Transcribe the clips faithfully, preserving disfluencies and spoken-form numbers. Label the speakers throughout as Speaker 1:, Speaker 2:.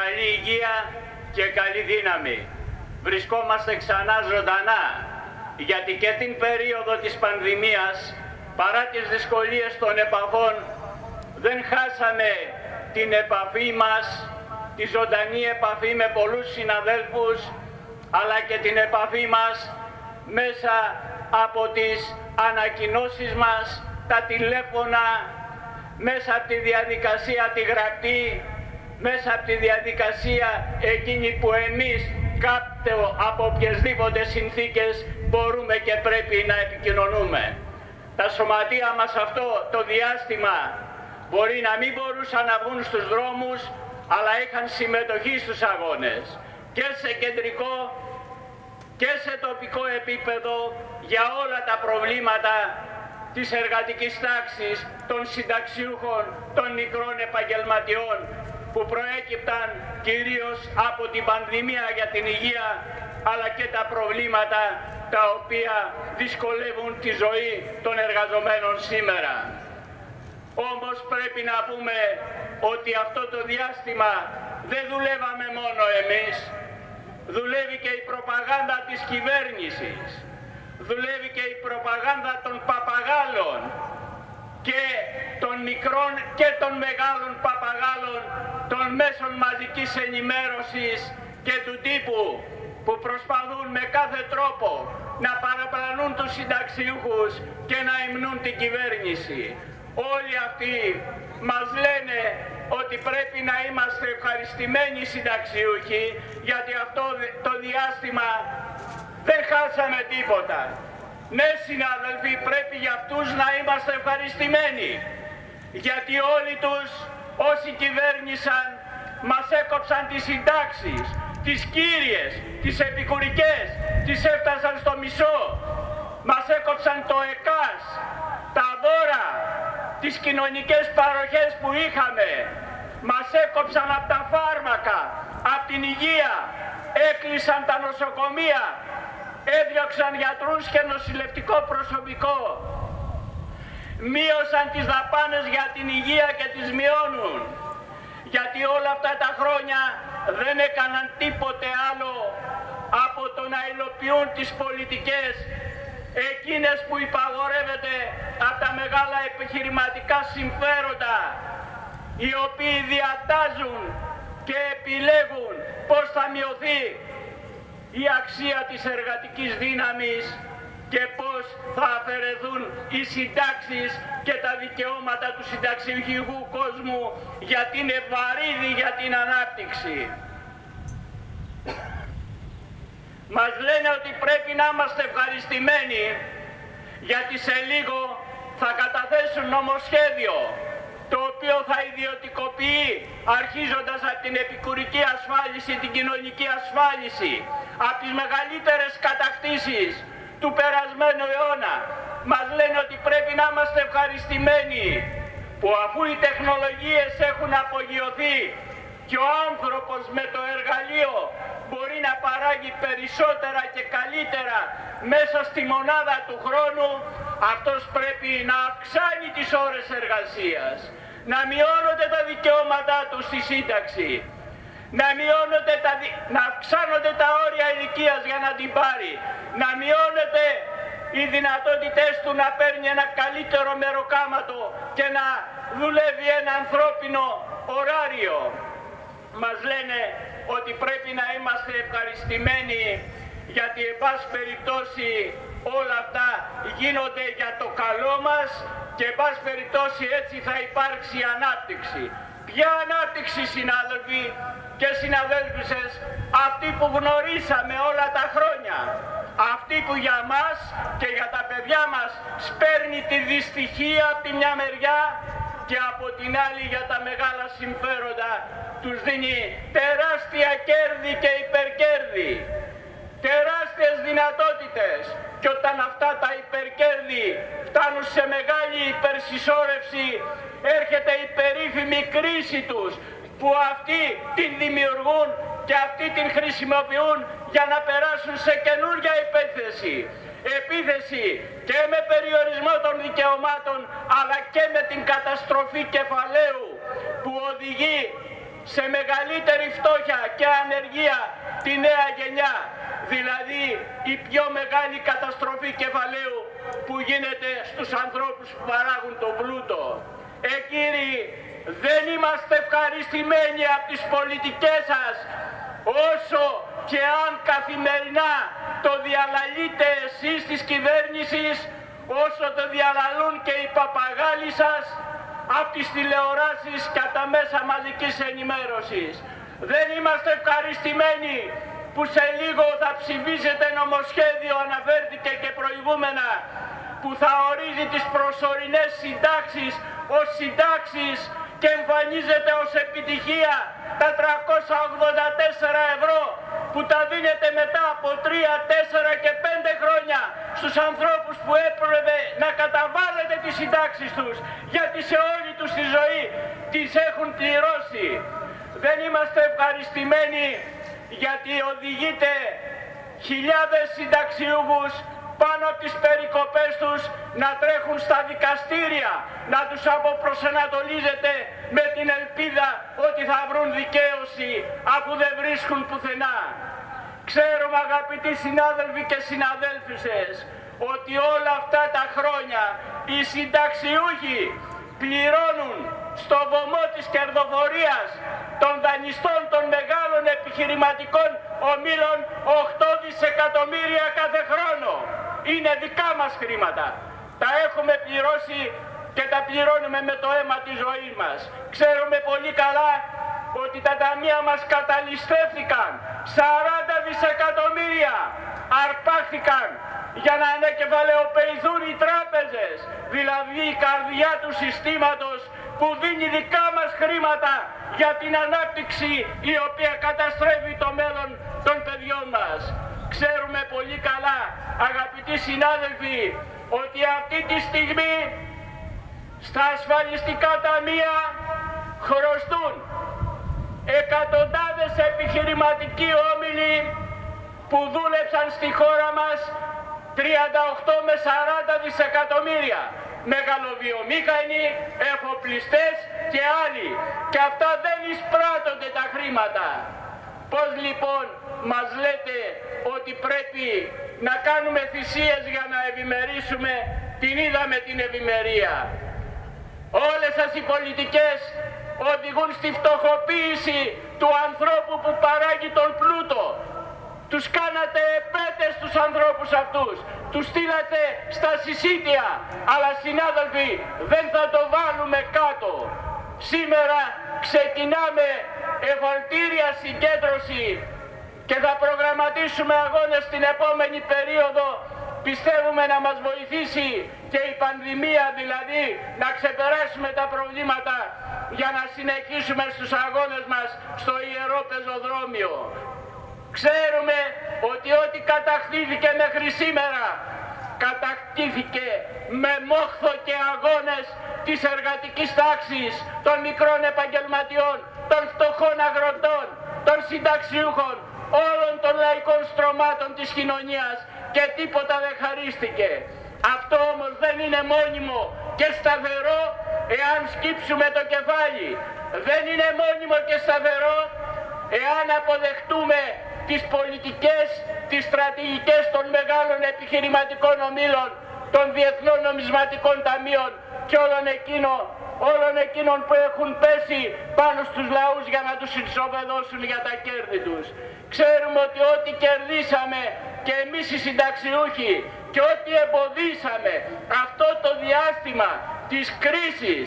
Speaker 1: καλή υγεία και καλή δύναμη. Βρισκόμαστε ξανά ζωντανά, γιατί και την περίοδο της πανδημίας, παρά τις δυσκολίες των επαφών, δεν χάσαμε την επαφή μας, τη ζωντανή επαφή με πολλούς συναδέλφους, αλλά και την επαφή μας μέσα από τις ανακοινώσεις μας, τα τηλέφωνα, μέσα από τη διαδικασία τη γραπτή, μέσα από τη διαδικασία εκείνη που εμείς κάτω από οποιασδήποτε συνθήκες μπορούμε και πρέπει να επικοινωνούμε. Τα σωματεία μας αυτό το διάστημα μπορεί να μην μπορούσαν να βγουν στους δρόμους, αλλά είχαν συμμετοχή στους αγώνες και σε κεντρικό και σε τοπικό επίπεδο για όλα τα προβλήματα της εργατικής τάξης, των συνταξιούχων, των μικρών επαγγελματιών που προέκυπταν κυρίως από την πανδημία για την υγεία, αλλά και τα προβλήματα τα οποία δυσκολεύουν τη ζωή των εργαζομένων σήμερα. Όμως πρέπει να πούμε ότι αυτό το διάστημα δεν δουλεύαμε μόνο εμείς, δουλεύει και η προπαγάνδα της κυβέρνησης, δουλεύει και η προπαγάνδα των παπαγάλων και των μικρών και των μεγάλων παπαγάλων των μέσων μαζικής ενημέρωσης και του τύπου που προσπαθούν με κάθε τρόπο να παραπλανούν τους συνταξιούχους και να υμνούν την κυβέρνηση. Όλοι αυτοί μας λένε ότι πρέπει να είμαστε ευχαριστημένοι συνταξιούχοι, γιατί αυτό το διάστημα δεν χάσαμε τίποτα. Ναι συνάδελφοι, πρέπει για αυτούς να είμαστε ευχαριστημένοι, γιατί όλοι τους όσοι κυβέρνησαν μας έκοψαν τις συντάξεις, τις κύριες, τις επικουρικές, τις έφτασαν στο μισό, μας έκοψαν το ΕΚΑΣ, τα δώρα, τις κοινωνικές παροχές που είχαμε, μας έκοψαν από τα φάρμακα, από την υγεία, έκλεισαν τα νοσοκομεία, έδιωξαν γιατρούς και νοσηλευτικό προσωπικό, μείωσαν τις δαπάνες για την υγεία και τις μειώνουν, γιατί όλα αυτά τα χρόνια δεν έκαναν τίποτε άλλο από το να υλοποιούν τις πολιτικές εκείνες που υπαγορεύεται από τα μεγάλα επιχειρηματικά συμφέροντα, οι οποίοι διατάζουν και επιλέγουν πώς θα μειωθεί η αξία της εργατικής δύναμης και πώς θα αφαιρεθούν οι συντάξεις και τα δικαιώματα του συνταξιούχου κόσμου, γιατί είναι βαρύδι για την ανάπτυξη. Μας λένε ότι πρέπει να είμαστε ευχαριστημένοι, γιατί σε λίγο θα καταθέσουν νομοσχέδιο το οποίο θα ιδιωτικοποιεί, αρχίζοντας από την επικουρική ασφάλιση, την κοινωνική ασφάλιση, από τις μεγαλύτερες κατακτήσεις του περασμένου αιώνα. Μας λένε ότι πρέπει να είμαστε ευχαριστημένοι που αφού οι τεχνολογίες έχουν απογειωθεί και ο άνθρωπος με το εργαλείο μπορεί να παράγει περισσότερα και καλύτερα μέσα στη μονάδα του χρόνου, αυτός πρέπει να αυξάνει τις ώρες εργασίας, να μειώνονται τα δικαιώματά του στη σύνταξη, να, μειώνονται τα, να αυξάνονται τα όρια ηλικίας για να την πάρει, να μειώνονται οι δυνατότητες του να παίρνει ένα καλύτερο μεροκάματο και να δουλεύει ένα ανθρώπινο ωράριο. Μας λένε ότι πρέπει να είμαστε ευχαριστημένοι, γιατί εν πάση περιπτώσει όλα αυτά γίνονται για το καλό μας και εν πάση περιπτώσει έτσι θα υπάρξει ανάπτυξη. Ποια ανάπτυξη, συνάδελφοι και συναδέλφισες? Αυτή που γνωρίσαμε όλα τα χρόνια, αυτή που για μας και για τα παιδιά μας σπέρνει τη δυστυχία από τη μια μεριά και από την άλλη για τα μεγάλα συμφέροντα τους δίνει τεράστια κέρδη και υπερκέρδη, τεράστιες δυνατότητες, και όταν αυτά τα υπερκέρδη φτάνουν σε μεγάλη υπερσυσσόρευση, έρχεται η περίφημη κρίση τους, που αυτοί την δημιουργούν και αυτοί την χρησιμοποιούν για να περάσουν σε καινούργια επίθεση. Επίθεση και με περιορισμό των δικαιωμάτων, αλλά και με την καταστροφή κεφαλαίου που οδηγεί σε μεγαλύτερη φτώχεια και ανεργία τη νέα γενιά, δηλαδή η πιο μεγάλη καταστροφή κεφαλαίου που γίνεται στους ανθρώπους που παράγουν τον πλούτο. Ε, κύριοι, δεν είμαστε ευχαριστημένοι από τις πολιτικές σας, όσο και αν καθημερινά το διαλαλείτε εσείς της κυβέρνησης, όσο το διαλαλούν και οι παπαγάλοι σας από τις τηλεοράσεις και από τα μέσα μαζικής ενημέρωσης. Δεν είμαστε ευχαριστημένοι που σε λίγο θα ψηφίσετε νομοσχέδιο, αναφέρθηκε και προηγούμενα, που θα ορίζει τις προσωρινές συντάξεις ως συντάξεις και εμφανίζεται ως επιτυχία τα τριακόσια ογδόντα τέσσερα ευρώ που τα δίνετε μετά από τρία, τέσσερα και πέντε χρόνια στους ανθρώπους που έπρεπε να καταβάλλετε τις συντάξεις τους, γιατί σε όλη τους τη ζωή τις έχουν πληρώσει. Δεν είμαστε ευχαριστημένοι γιατί οδηγείτε χιλιάδες συνταξιούχους πάνω από τις περικοπές τους να τρέχουν στα δικαστήρια, να τους αποπροσανατολίζετε με την ελπίδα ότι θα βρουν δικαίωση αφού δεν βρίσκουν πουθενά. Ξέρουμε, αγαπητοί συνάδελφοι και συναδέλφισες, ότι όλα αυτά τα χρόνια οι συνταξιούχοι πληρώνουν στο βωμό της κερδοφορίας των δανειστών των μεγάλων επιχειρηματικών ομίλων οκτώ δισεκατομμύρια κάθε χρόνο. Είναι δικά μας χρήματα. Τα έχουμε πληρώσει και τα πληρώνουμε με το αίμα της ζωής μας. Ξέρουμε πολύ καλά ότι τα ταμεία μας καταλυστεύθηκαν. σαράντα δισεκατομμύρια αρπάχθηκαν για να ανακεφαλαιοποιηθούν οι τράπεζες, δηλαδή η καρδιά του συστήματος που δίνει δικά μας χρήματα για την ανάπτυξη η οποία καταστρέφει το μέλλον των παιδιών μας. Ξέρουμε πολύ καλά, αγαπητοί συνάδελφοι, ότι αυτή τη στιγμή στα ασφαλιστικά ταμεία χρωστούν εκατοντάδες επιχειρηματικοί όμιλοι που δούλεψαν στη χώρα μας τριάντα οκτώ με σαράντα δισεκατομμύρια. Μεγαλοβιομήχανοι, εφοπλιστές και άλλοι. Και αυτά δεν εισπράττονται τα χρήματα. Πώς λοιπόν μας λέτε ότι πρέπει να κάνουμε θυσίες για να ευημερίσουμε? Την είδαμε την ευημερία. Όλες σας οι πολιτικές οδηγούν στη φτωχοποίηση του ανθρώπου που παράγει τον πλούτο. Τους κάνατε επέτες τους ανθρώπους αυτούς, τους στείλατε στα συσίτια, αλλά συνάδελφοι δεν θα το βάλουμε κάτω. Σήμερα ξεκινάμε εφαλτήρια συγκέντρωση και θα προγραμματίσουμε αγώνες στην επόμενη περίοδο. Πιστεύουμε να μας βοηθήσει και η πανδημία, δηλαδή να ξεπεράσουμε τα προβλήματα για να συνεχίσουμε στους αγώνες μας στο Ιερό Πεζοδρόμιο. Ξέρουμε ότι ό,τι κατακτήθηκε μέχρι σήμερα κατακτήθηκε με μόχθο και αγώνες της εργατικής τάξης, των μικρών επαγγελματιών, των φτωχών αγροτών, των συνταξιούχων, όλων των λαϊκών στρωμάτων της κοινωνίας και τίποτα δεν χαρίστηκε. Αυτό όμως δεν είναι μόνιμο και σταθερό εάν σκύψουμε το κεφάλι. Δεν είναι μόνιμο και σταθερό εάν αποδεχτούμε τις πολιτικές, τις στρατηγικές των μεγάλων επιχειρηματικών ομίλων, των διεθνών νομισματικών ταμείων και όλων εκείνων, όλων εκείνων που έχουν πέσει πάνω στους λαούς για να τους ισοπεδώσουν για τα κέρδη τους. Ξέρουμε ότι ό,τι κερδίσαμε και εμείς οι συνταξιούχοι και ό,τι εμποδίσαμε αυτό το διάστημα της κρίσης,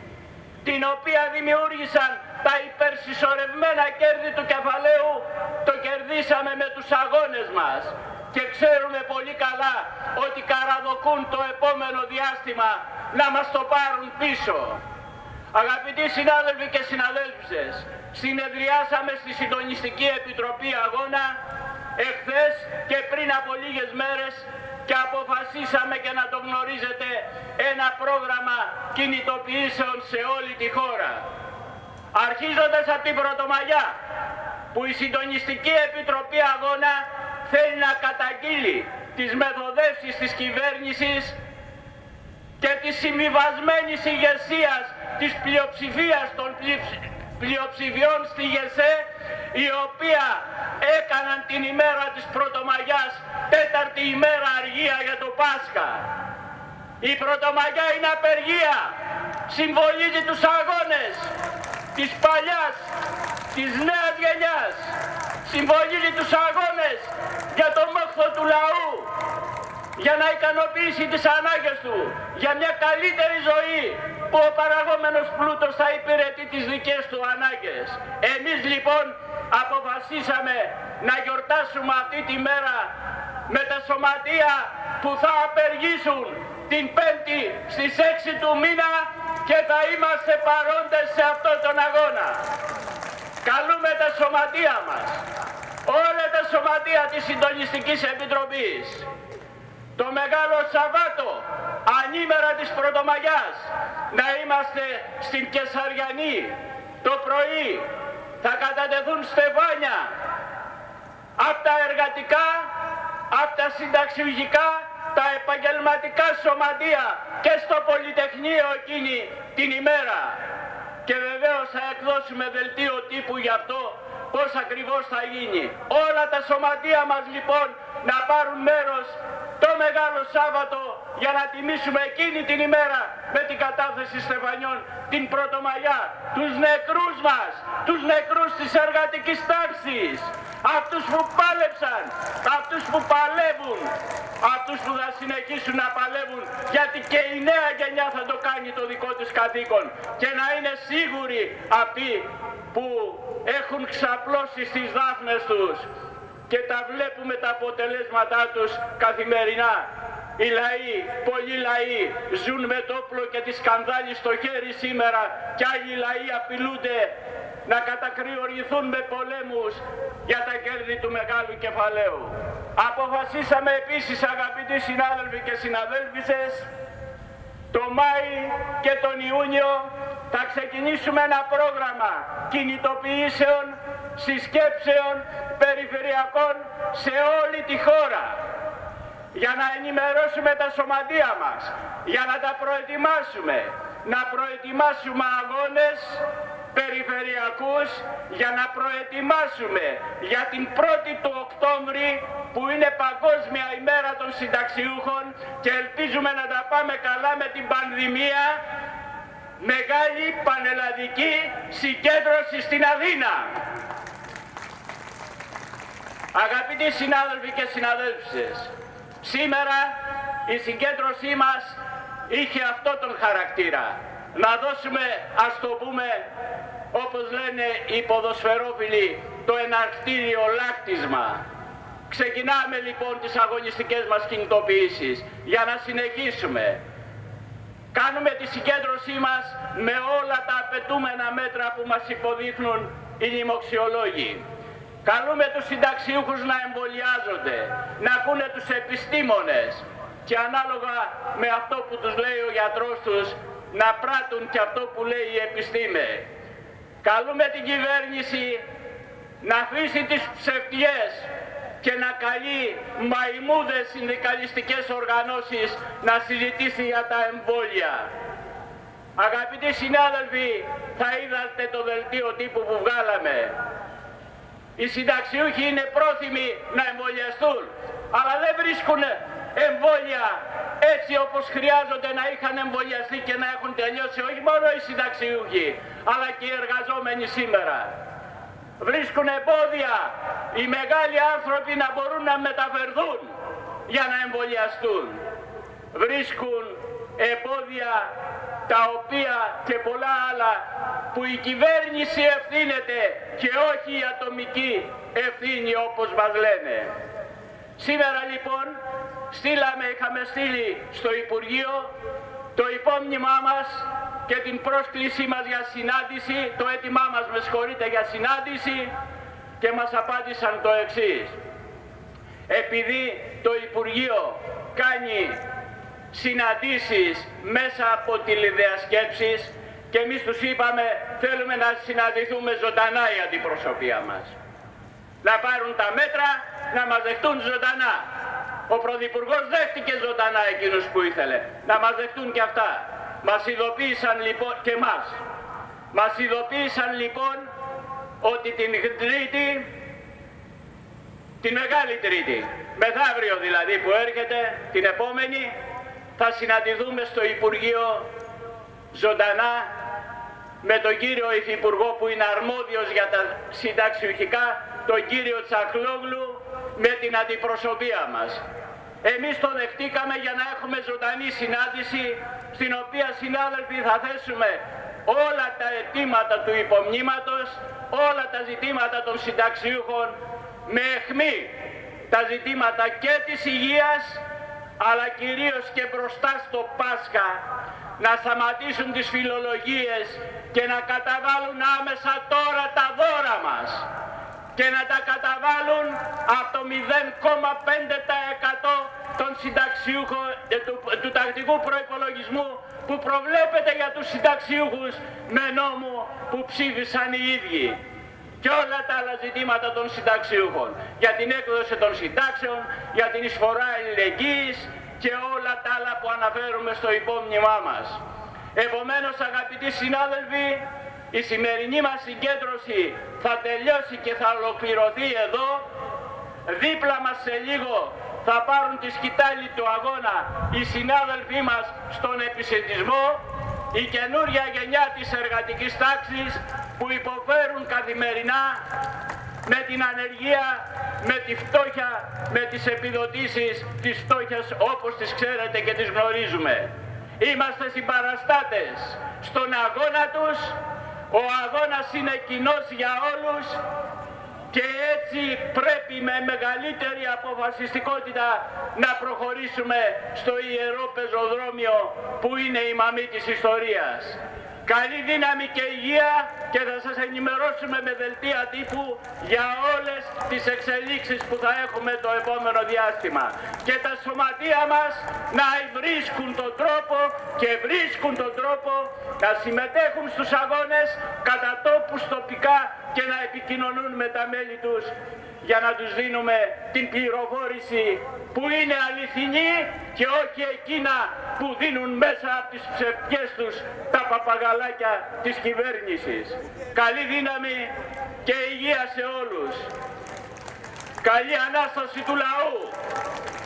Speaker 1: την οποία δημιούργησαν τα υπερσυσσωρευμένα κέρδη του κεφαλαίου, το κερδίσαμε με τους αγώνες μας. Και ξέρουμε πολύ καλά ότι καραδοκούν το επόμενο διάστημα να μας το πάρουν πίσω. Αγαπητοί συνάδελφοι και συναδέλφισες, συνεδριάσαμε στη Συντονιστική Επιτροπή Αγώνα εχθές και πριν από λίγες μέρες και αποφασίσαμε, και να το γνωρίζετε, ένα πρόγραμμα κινητοποιήσεων σε όλη τη χώρα. Αρχίζοντας από την Πρωτομαγιά, που η Συντονιστική Επιτροπή Αγώνα θέλει να καταγγείλει τις μεθοδεύσεις της κυβέρνησης και της συμβιβασμένης ηγεσίας της πλειοψηφίας των, πλειοψηφιών στη ΓΕΣΕ, η οποία έκαναν την ημέρα της Πρωτομαγιάς τέταρτη ημέρα αργία για το Πάσχα. Η Πρωτομαγιά είναι απεργία, συμβολίζει τους αγώνες της παλιάς, της νέας γενιάς, συμβολίζει τους αγώνες για το μόχθο του λαού, για να ικανοποιήσει τις ανάγκες του, για μια καλύτερη ζωή που ο παραγόμενος πλούτος θα υπηρετεί τις δικές του ανάγκες. Εμείς λοιπόν αποφασίσαμε να γιορτάσουμε αυτή τη μέρα με τα σωματεία που θα απεργήσουν την Πέμπτη στις έξι του μήνα και θα είμαστε παρόντες σε αυτόν τον αγώνα. Καλούμε τα σωματεία μας, όλα τα σωματεία της Συντονιστικής Επιτροπής, το Μεγάλο Σαββάτο, ανήμερα της Πρωτομαγιάς, να είμαστε στην Κεσαριανή το πρωί. Θα κατατεθούν στεφάνια από τα εργατικά, από τα συνταξιουργικά, τα επαγγελματικά σωματεία και στο Πολυτεχνείο εκείνη την ημέρα. Και βεβαίως θα εκδώσουμε δελτίο τύπου γι' αυτό πώς ακριβώς θα γίνει. Όλα τα σωματεία μας λοιπόν να πάρουν μέρος το Μεγάλο Σάββατο για να τιμήσουμε εκείνη την ημέρα με την κατάθεση στεφανιών την Πρωτομαγιά, τους νεκρούς μας, τους νεκρούς της εργατικής τάξης, αυτούς που πάλεψαν, αυτούς που παλεύουν, αυτούς που θα συνεχίσουν να παλεύουν, γιατί και η νέα γενιά θα το κάνει το δικό της καθήκον, και να είναι σίγουροι αυτοί που έχουν ξαπλώσει στις δάφνες τους και τα βλέπουμε τα αποτελέσματά τους καθημερινά. Οι λαοί, πολλοί λαοί ζουν με το όπλο και τη σκανδάλη στο χέρι σήμερα, και άλλοι λαοί απειλούνται να κατακριοριθούν με πολέμους για τα κέρδη του μεγάλου κεφαλαίου. Αποφασίσαμε επίσης, αγαπητοί συνάδελφοι και συναδέλφισες, το Μάη και τον Ιούνιο θα ξεκινήσουμε ένα πρόγραμμα κινητοποιήσεων, συσκέψεων περιφερειακών σε όλη τη χώρα, για να ενημερώσουμε τα σωματεία μας, για να τα προετοιμάσουμε, να προετοιμάσουμε αγώνες περιφερειακούς, για να προετοιμάσουμε για την πρώτη του Οκτώβρη, που είναι Παγκόσμια ημέρα των συνταξιούχων, και ελπίζουμε να τα πάμε καλά με την πανδημία, μεγάλη πανελλαδική συγκέντρωση στην Αθήνα. Αγαπητοί συνάδελφοι και συναδέλφισες, σήμερα η συγκέντρωσή μας είχε αυτό τον χαρακτήρα. Να δώσουμε, ας το πούμε, όπως λένε οι ποδοσφαιρόφιλοι, το εναρκτήριο λάκτισμα. Ξεκινάμε λοιπόν τις αγωνιστικές μας κινητοποιήσεις για να συνεχίσουμε. Κάνουμε τη συγκέντρωσή μας με όλα τα απαιτούμενα μέτρα που μας υποδείχνουν οι λοιμοξιολόγοι. Καλούμε τους συνταξιούχους να εμβολιάζονται, να ακούνε τους επιστήμονες και ανάλογα με αυτό που τους λέει ο γιατρός τους να πράττουν και αυτό που λέει η επιστήμη. Καλούμε την κυβέρνηση να αφήσει τις ψευτιές και να καλεί μαϊμούδες συνδικαλιστικές οργανώσεις να συζητήσει για τα εμβόλια. Αγαπητοί συνάδελφοι, θα είδατε το δελτίο τύπου που βγάλαμε. Οι συνταξιούχοι είναι πρόθυμοι να εμβολιαστούν, αλλά δεν βρίσκουν εμβόλια έτσι όπως χρειάζονται να είχαν εμβολιαστεί και να έχουν τελειώσει, όχι μόνο οι συνταξιούχοι, αλλά και οι εργαζόμενοι σήμερα. Βρίσκουν εμπόδια οι μεγάλοι άνθρωποι να μπορούν να μεταφερθούν για να εμβολιαστούν. Βρίσκουν εμπόδια τα οποία και πολλά άλλα που η κυβέρνηση ευθύνεται και όχι η ατομική ευθύνη όπως μας λένε. Σήμερα λοιπόν στείλαμε, είχαμε στείλει στο Υπουργείο το υπόμνημά μας και την πρόσκλησή μας για συνάντηση, το αίτημά μας με συγχωρείτε για συνάντηση, και μας απάντησαν το εξής. Επειδή το Υπουργείο κάνει συναντήσεις μέσα από τηλεδιασκέψεις και εμείς τους είπαμε θέλουμε να συναντηθούμε ζωντανά η αντιπροσωπεία μας, να πάρουν τα μέτρα να μας δεχτούν ζωντανά. Ο Πρωθυπουργός δέχτηκε ζωντανά εκείνους που ήθελε, να μας δεχτούν και αυτά. Μας ειδοποίησαν λοιπόν και μας. Μας ειδοποίησαν λοιπόν ότι την Τρίτη, την Μεγάλη Τρίτη, μεθαύριο δηλαδή που έρχεται, την επόμενη, θα συναντηθούμε στο Υπουργείο ζωντανά με τον κύριο Υφυπουργό που είναι αρμόδιος για τα συνταξιουχικά, τον κύριο Τσακλόγλου, με την αντιπροσωπεία μας. Εμείς το δεχτήκαμε για να έχουμε ζωντανή συνάντηση, στην οποία, συνάδελφοι, θα θέσουμε όλα τα αιτήματα του υπομνήματος, όλα τα ζητήματα των συνταξιούχων, με αιχμή τα ζητήματα και της υγείας, αλλά κυρίως και μπροστά στο Πάσχα, να σταματήσουν τις φιλολογίες και να καταβάλουν άμεσα τώρα τα δώρα μας και να τα καταβάλουν από το μηδέν κόμμα πέντε τοις εκατό των συνταξιούχων ε, του, του τακτικού προϋπολογισμού που προβλέπεται για τους συνταξιούχους με νόμο που ψήφισαν οι ίδιοι, και όλα τα άλλα ζητήματα των συνταξιούχων, για την έκδοση των συντάξεων, για την εισφορά αλληλεγγύης και όλα τα άλλα που αναφέρουμε στο υπόμνημά μας. Επομένως, αγαπητοί συνάδελφοι, η σημερινή μας συγκέντρωση θα τελειώσει και θα ολοκληρωθεί εδώ. Δίπλα μας σε λίγο θα πάρουν τη σκητάλη του αγώνα οι συνάδελφοί μας στον επισητισμό, η καινούρια γενιά της εργατικής τάξης που υποφέρουν καθημερινά με την ανεργία, με τη φτώχεια, με τις επιδοτήσεις της φτώχειας όπως τις ξέρετε και τις γνωρίζουμε. Είμαστε συμπαραστάτες στον αγώνα τους, ο αγώνας είναι κοινός για όλους και έτσι πρέπει με μεγαλύτερη αποφασιστικότητα να προχωρήσουμε στο ιερό πεζοδρόμιο που είναι η μαμή της ιστορίας. Καλή δύναμη και υγεία, και θα σας ενημερώσουμε με δελτία τύπου για όλες τις εξελίξεις που θα έχουμε το επόμενο διάστημα. Και τα σωματεία μας να βρίσκουν τον τρόπο και βρίσκουν τον τρόπο να συμμετέχουν στους αγώνες κατά τόπους τοπικά και να επικοινωνούν με τα μέλη τους για να τους δίνουμε την πληροφόρηση που είναι αληθινή και όχι εκείνα που δίνουν μέσα από τις ψευτιές τους τα παπαγαλάκια της κυβέρνησης. Καλή δύναμη και υγεία σε όλους. Καλή Ανάσταση του λαού.